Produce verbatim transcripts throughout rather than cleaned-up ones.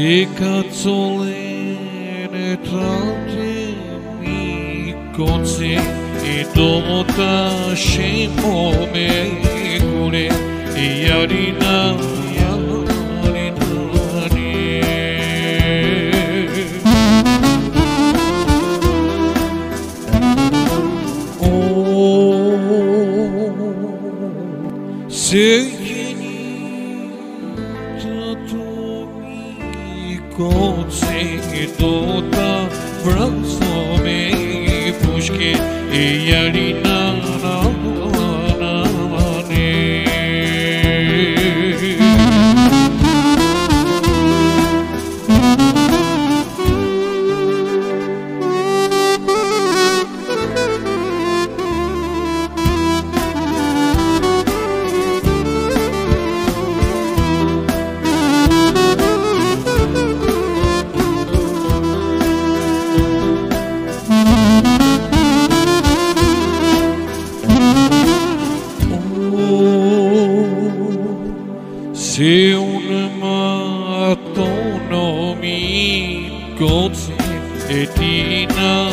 Se cazzolene trate mi conse e domota scemo me cure e yarina yarina ne oh se Konce do ta vrazo me puške e jarina na na ne Se un mattono mi gozzi e tina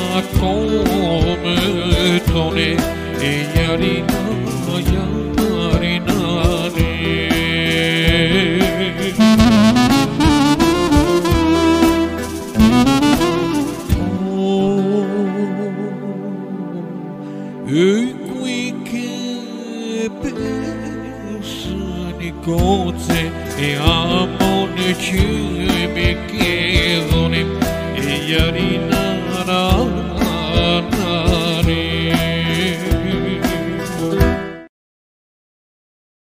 come tone e yarina yarina ne oh e qui che Konce e amone ci mi chiedono e yarina